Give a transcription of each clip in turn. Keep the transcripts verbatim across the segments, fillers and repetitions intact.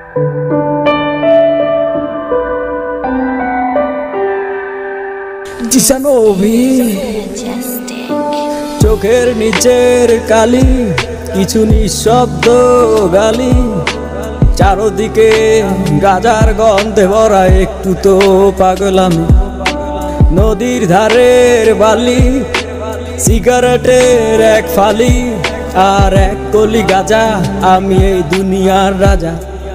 চোখের নিচের কালি কিছু নিঃশব্দ গালি, চারদিকে গাজার গন্ধে ভরা একটু তো পাগল আমি। নদীর ধারের বালি, সিগারেটের এক ফালি আর এক কলি গাজা, আমি এই দুনিয়ার রাজা।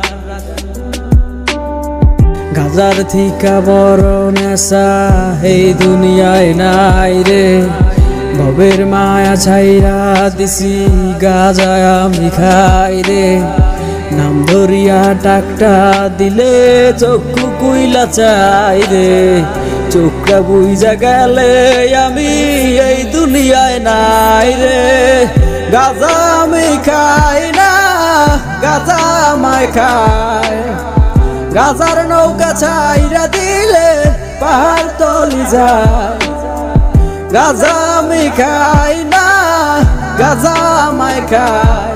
গাজার থিকা বড় নেশা এই দুনিয়ায় নাই রে, ভবের মায়া ছাইরা দিছি গাজায় আমি খাই রে। নাম ধরিয়া টাকটা দিলে চক্ষু কুইলা চাই রে, চোখটা বুইজা গেলে আমি এই দুনিয়ায় নাই রে। গাজা আমি খাই না, গাজা আমায় খায়, গাজার নৌকা ছাইরা দিলে পাহাড় তলি যায়। গাজা আমি খাই না, গাজা আমায় খায়,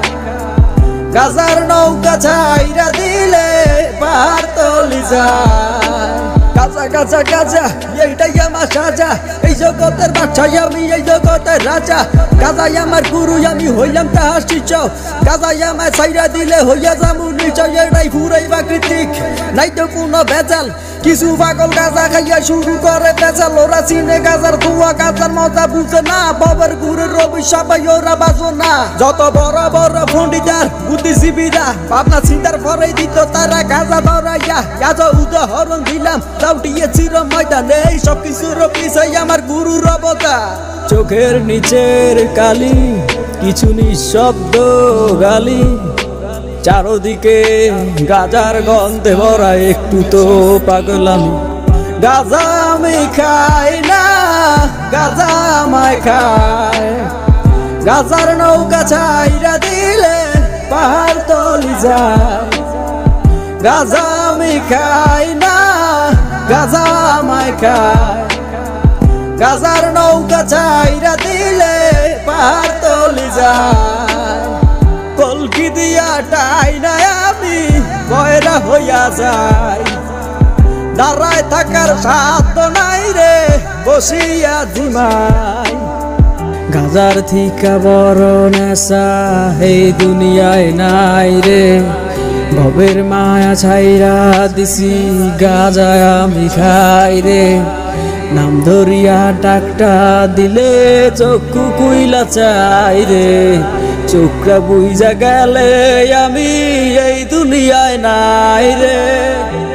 গাজার নৌকা ছাইরা দিলে পাহাড় তলি যায়। গাজা গাজা গাজা এইটাই আমার সাজা, এই জগতের বাদশাহ আমি, এই জগতের রাজা। গাজাই আমার গুরু, আমি হইলাম তাহার শিষ্য। গাজাই আমায় ছাইরা দিলে হইয়া যামু নিশ্চয়, এটাই পুরাই প্রাকৃতিক, নাই তো কোনো ভেজাল। কিছু পাগল গাজা খাইয়া শুরু করে ভেজাল, ওরা চিনে গাজার ধোয়া, গাজার মজা বুঝে না। বাবার গুরুর রবি সবাই ওরা বাজো না। যত বড় বড় পণ্ডিতার বুদ্ধিজীবীরা ভাবনা চিন্তার পরেই দিত তারা গাজা ধরাইয়া। গাজা উদাহরণ দিলাম, দাউটিয়ে চির ময়দানে, এই সব কিছুর পিছাই আমার গুরুর অবদান। চোখের নিচের কালি কিছু নিঃশব্দ গালি, চারদিকে গাজার গন্ধে ভরা একটু তো পাগল আমি। গাজা আমি খাই না, গাজা আমায় খায়, গাজার নৌকা ছাইরা দিলে পাহাড় তলি যায়। গাজা আমি খাই না, গাজা আমায় খায়, গাজার নৌকা ছাইরা দিলে পাহাড় তলি যায়। কলকি দিয়া টাই না আমি বয়রা হইয়া যাই, দাঁড়ায় থাকার সাধ্য নাই রে, বসিয়া ধিমাই। গাজার থিকা বড় নেশা এই দুনিয়ায় নাই রে, ভবের মায়া ছাইরা দিছি গাজায় আমি খাই রে। নাম ধরিয়া টাকটা দিলে চক্ষু কুইলা চাই রে, চোখটা বুইজা গেলে আমি এই দুনিয়ায় নাই রে।